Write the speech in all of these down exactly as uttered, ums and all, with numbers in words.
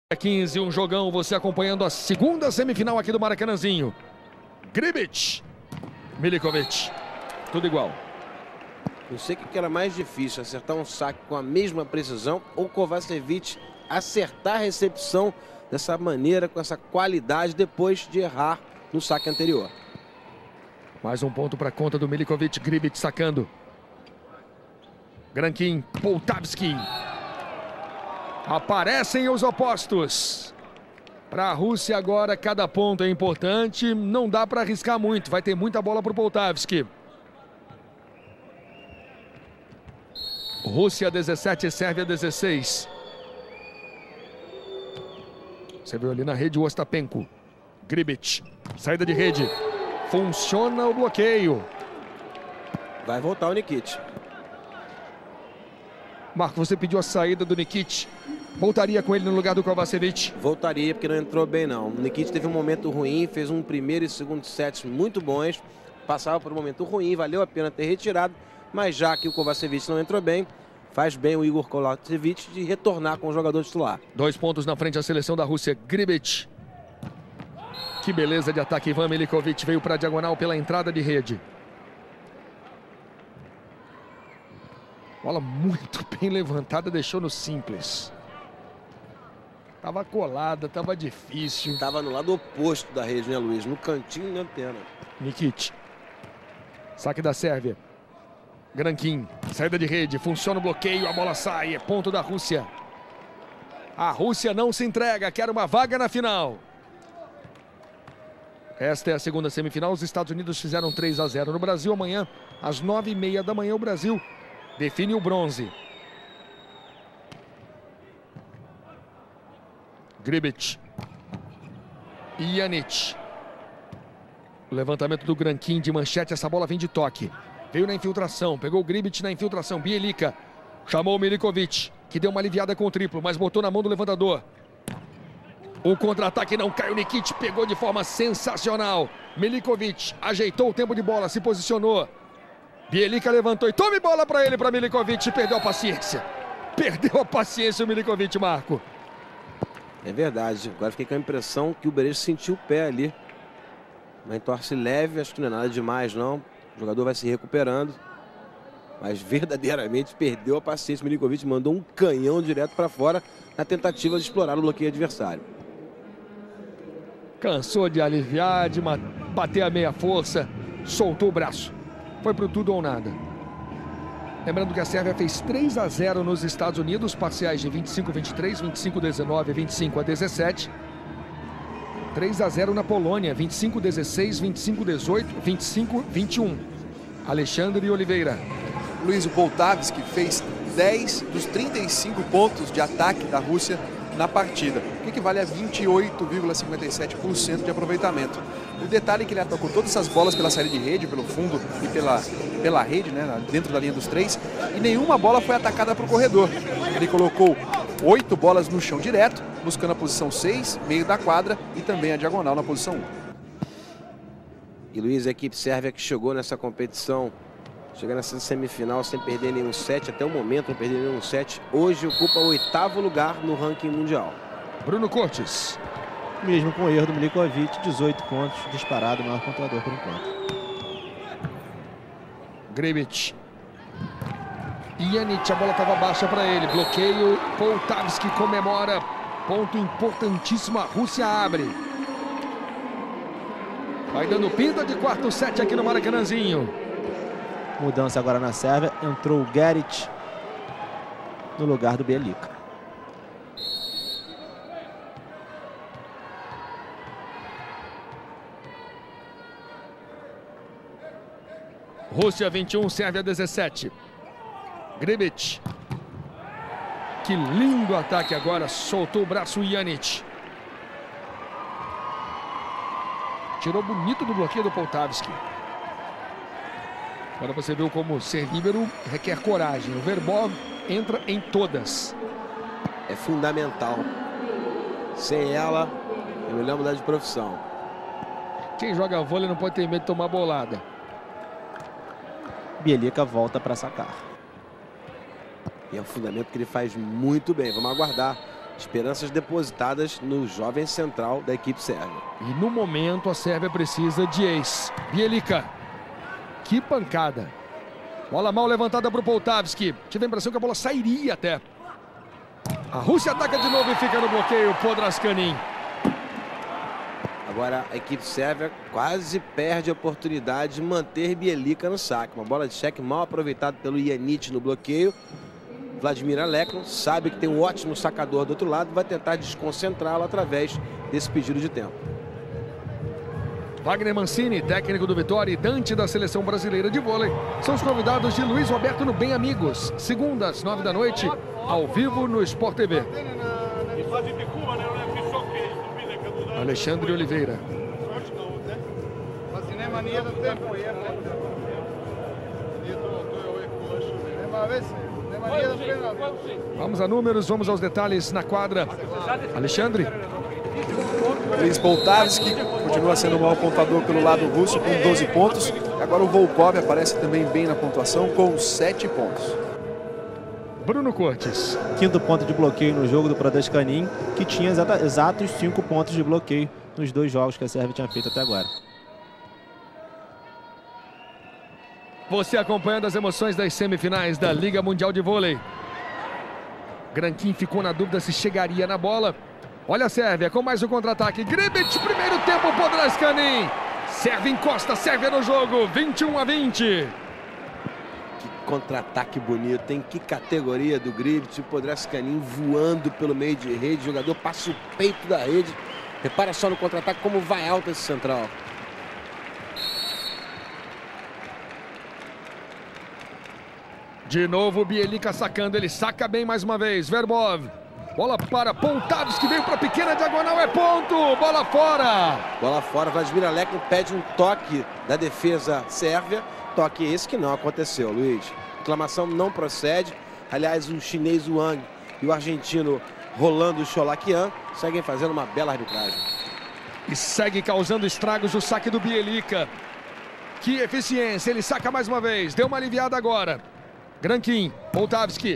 quinze, um jogão, você acompanhando a segunda semifinal aqui do Maracanãzinho. Grbić, Miliković, tudo igual. Não sei o que era mais difícil, acertar um saque com a mesma precisão ou Kovacevic acertar a recepção dessa maneira, com essa qualidade, depois de errar no saque anterior. Mais um ponto para conta do Miliković. Grbić sacando. Grankin, Poltavski. Aparecem os opostos. Para a Rússia agora, cada ponto é importante. Não dá para arriscar muito. Vai ter muita bola para o Poltavski. Rússia dezessete, Sérvia dezesseis. Você viu ali na rede o Ostapenko. Grbić, saída de rede. Funciona o bloqueio. Vai voltar o Nikic. Marco, você pediu a saída do Nikic. Voltaria com ele no lugar do Kovacevic? Voltaria, porque não entrou bem não. O Nikic teve um momento ruim, fez um primeiro e segundo sets muito bons. Passava por um momento ruim, valeu a pena ter retirado. Mas já que o Kovacevic não entrou bem, faz bem o Igor Kovacevic de retornar com o jogador titular. Dois pontos na frente a seleção da Rússia. Grbić. Que beleza de ataque. Ivan Miliković veio para a diagonal pela entrada de rede. Bola muito bem levantada, deixou no simples. Tava colada, tava difícil. Tava no lado oposto da rede, né, Luiz? No cantinho da antena. Nikic. Saque da Sérvia. Grankin, saída de rede, funciona o bloqueio, a bola sai, é ponto da Rússia. A Rússia não se entrega, quer uma vaga na final. Esta é a segunda semifinal, os Estados Unidos fizeram três a zero no Brasil. Amanhã, às nove e meia da manhã, o Brasil define o bronze. Grbić. Iyanić. O levantamento do Grankin de manchete, essa bola vem de toque. Veio na infiltração, pegou o Grbić na infiltração. Bielica chamou o Miliković, que deu uma aliviada com o triplo, mas botou na mão do levantador. O contra-ataque não caiu, Nikic pegou de forma sensacional. Miliković ajeitou o tempo de bola, se posicionou. Bielica levantou e tome bola para ele, para Miliković, perdeu a paciência. Perdeu a paciência o Miliković, Marco. É verdade, agora fiquei com a impressão que o Berez sentiu o pé ali. Uma entorse leve, acho que não é nada demais não. O jogador vai se recuperando. Mas verdadeiramente perdeu a paciência. O Miliković mandou um canhão direto para fora na tentativa de explorar o bloqueio adversário. Cansou de aliviar, de bater a meia força, soltou o braço. Foi pro tudo ou nada. Lembrando que a Sérvia fez três a zero nos Estados Unidos, parciais de vinte e cinco a vinte e três, vinte e cinco a dezenove, vinte e cinco a dezessete. três a zero na Polônia, vinte e cinco a dezesseis, vinte e cinco a dezoito, vinte e cinco a vinte e um. Alexandre Oliveira. Luiz, o Poltavski fez dez dos trinta e cinco pontos de ataque da Rússia na partida, o que equivale a vinte e oito vírgula cinquenta e sete por cento de aproveitamento. O detalhe é que ele atacou todas essas bolas pela saída de rede, pelo fundo e pela, pela rede, né, dentro da linha dos três, e nenhuma bola foi atacada para o corredor. Ele colocou oito bolas no chão direto, buscando a posição seis, meio da quadra, e também a diagonal na posição um. E Luiz, a equipe sérvia que chegou nessa competição, chegando nessa semifinal sem perder nenhum set, até o momento não perder nenhum set, hoje ocupa o oitavo lugar no ranking mundial. Bruno Cortes. Mesmo com o erro do Miliković, dezoito pontos, disparado, o maior pontuador por enquanto. Grbić. Iyanić, a bola estava baixa para ele, bloqueio, Poltavski comemora, ponto importantíssimo, a Rússia abre. Vai dando pinta de quarto set aqui no Maracanãzinho. Mudança agora na Sérvia, entrou o Grbić no lugar do Bielica. Rússia vinte e um, Sérvia dezessete. Grbić. Que lindo ataque agora, soltou o braço Iyanić. Tirou bonito do bloqueio do Poltavski. Agora você viu como ser líbero requer coragem. O Verbov entra em todas. É fundamental. Sem ela, é melhor mudar de profissão. Quem joga vôlei não pode ter medo de tomar bolada. Bielica volta para sacar. E é um fundamento que ele faz muito bem. Vamos aguardar Esperanças depositadas no jovem central da equipe sérvia. E no momento a Sérvia precisa de ace. Bjelica. Que pancada. Bola mal levantada para o Poltavski. Tive a impressão que a bola sairia até. A Rússia ataca de novo e fica no bloqueio. Podraskanin. Agora a equipe sérvia quase perde a oportunidade de manter Bjelica no saque. Uma bola de cheque mal aproveitada pelo Janic no bloqueio. Vladimir Alekno sabe que tem um ótimo sacador do outro lado e vai tentar desconcentrá-lo através desse pedido de tempo. Wagner Mancini, técnico do Vitória, e Dante da seleção brasileira de vôlei são os convidados de Luiz Roberto no Bem Amigos, segunda às nove da noite, ao vivo no Sport T V. Alexandre Oliveira. Vamos a números, vamos aos detalhes na quadra. Alexandre. Luiz Poltavski continua sendo o maior pontuador pelo lado russo com doze pontos. Agora o Volkov aparece também bem na pontuação com sete pontos. Bruno Cortes. Quinto ponto de bloqueio no jogo do Podraskanin, que tinha exata, exatos cinco pontos de bloqueio nos dois jogos que a Sérvia tinha feito até agora. Você acompanhando as emoções das semifinais da Liga Mundial de Vôlei. Grankin ficou na dúvida se chegaria na bola. Olha a Sérvia com mais um contra-ataque. Grbić, primeiro tempo, Podraskanin. Sérvia encosta, Sérvia no jogo, vinte e um a vinte. Que contra-ataque bonito, hein? Que categoria do Grbić. O Podraskanin voando pelo meio de rede. O jogador passa o peito da rede. Repara só no contra-ataque como vai alto esse central. De novo, Bjelica sacando, ele saca bem mais uma vez. Verbov, bola para Poltavski, veio para a pequena diagonal, é ponto, bola fora. Bola fora, Vladimir Alekno pede um toque da defesa sérvia. Toque esse que não aconteceu, Luiz. Reclamação não procede. Aliás, o chinês Wang e o argentino Rolando Cholakian seguem fazendo uma bela arbitragem. E segue causando estragos o saque do Bjelica. Que eficiência, ele saca mais uma vez, deu uma aliviada agora. Grankin, Poltavski.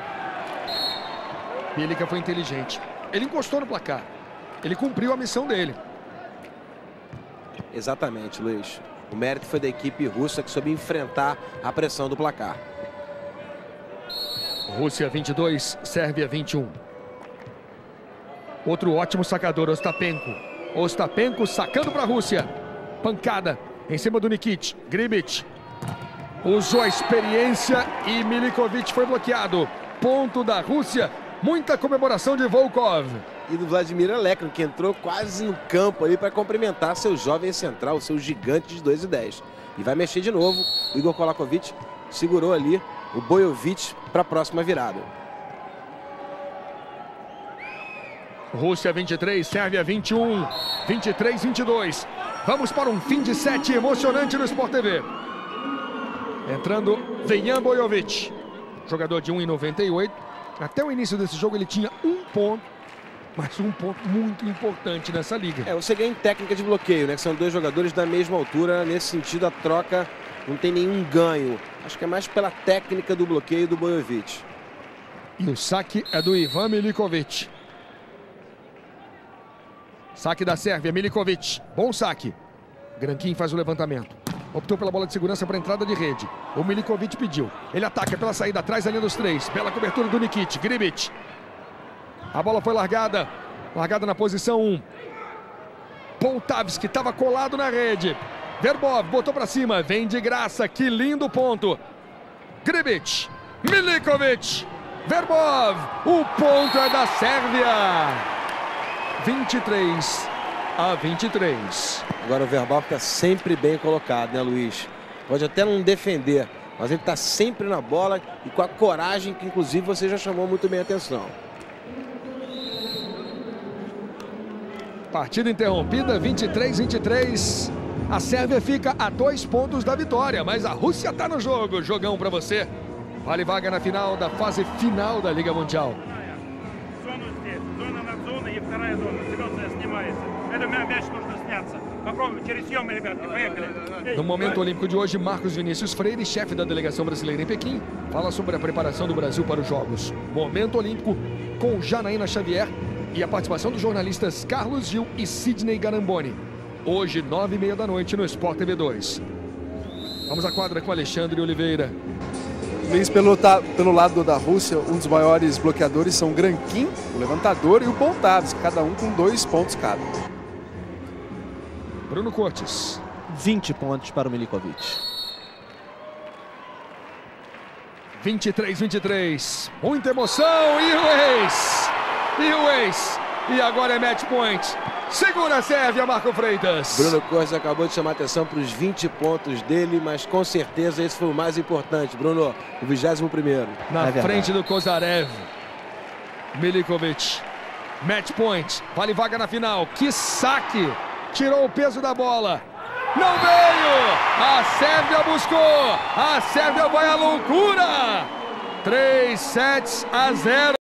Bjelica foi inteligente. Ele encostou no placar. Ele cumpriu a missão dele. Exatamente, Luiz. O mérito foi da equipe russa que soube enfrentar a pressão do placar. Rússia vinte e dois, Sérvia vinte e um. Outro ótimo sacador, Ostapenko. Ostapenko sacando para a Rússia. Pancada em cima do Nikic. Grbić. Usou a experiência e Milikovic foi bloqueado. Ponto da Rússia. Muita comemoração de Volkov. E do Vladimir Alekno, que entrou quase no campo ali para cumprimentar seu jovem central, seu gigante de dois e dez. E vai mexer de novo. O Igor Kolakovic segurou ali o Bojovic para a próxima virada. Rússia vinte e três, Sérvia vinte e um. vinte e três, vinte e dois. Vamos para um fim de sete emocionante no Sport T V. Entrando Vejan Bojovic, jogador de um e noventa e oito. Até o início desse jogo ele tinha um ponto, mas um ponto muito importante nessa liga. É, você ganha em técnica de bloqueio, né? Que são dois jogadores da mesma altura. Nesse sentido, a troca não tem nenhum ganho. Acho que é mais pela técnica do bloqueio do Bojovic. E o saque é do Ivan Milikovic. Saque da Sérvia, Milikovic. Bom saque. Grankin faz o levantamento. Optou pela bola de segurança para a entrada de rede. O Milikovic pediu. Ele ataca pela saída atrás da linha dos três. Bela cobertura do Nikic. Grbić. A bola foi largada. Largada na posição um. Poltavski estava colado na rede. Verbov botou para cima. Vem de graça. Que lindo ponto. Grbić. Milikovic. Verbov. O ponto é da Sérvia. vinte e três a vinte e três. Agora o Verbov está sempre bem colocado, né, Luiz? Pode até não defender, mas ele está sempre na bola e com a coragem que, inclusive, você já chamou muito bem a atenção. Partida interrompida, vinte e três a vinte e três. A Sérvia fica a dois pontos da vitória, mas a Rússia está no jogo. Jogão para você. Vale vaga na final da fase final da Liga Mundial. Зона здесь, зона над зоной и вторая зона. Серьезная снимается. Это мяч нужно снять. No momento olímpico de hoje, Marcos Vinícius Freire, chefe da delegação brasileira em Pequim, fala sobre a preparação do Brasil para os Jogos. Momento olímpico com Janaína Xavier e a participação dos jornalistas Carlos Gil e Sidney Garamboni. Hoje, nove e meia da noite, no Sport T V dois. Vamos à quadra com Alexandre Oliveira. Luiz, pelo, tá, pelo lado da Rússia, um dos maiores bloqueadores são o Grankin, o levantador, e o Poltavski, cada um com dois pontos cada. Bruno Cortes. vinte pontos para o Milikovic. vinte e três a vinte e três. Muita emoção. E o ex. E o ex. E agora é match point. Segura a Sérvia, Marco Freitas. Bruno Cortes acabou de chamar a atenção para os vinte pontos dele, mas com certeza esse foi o mais importante. Bruno, o vigésimo primeiro. Na é frente do Kozarev. Milikovic. Match point. Vale vaga na final. Que saque. Tirou o peso da bola. Não veio. A Sérvia buscou. A Sérvia vai à loucura. três sets a zero.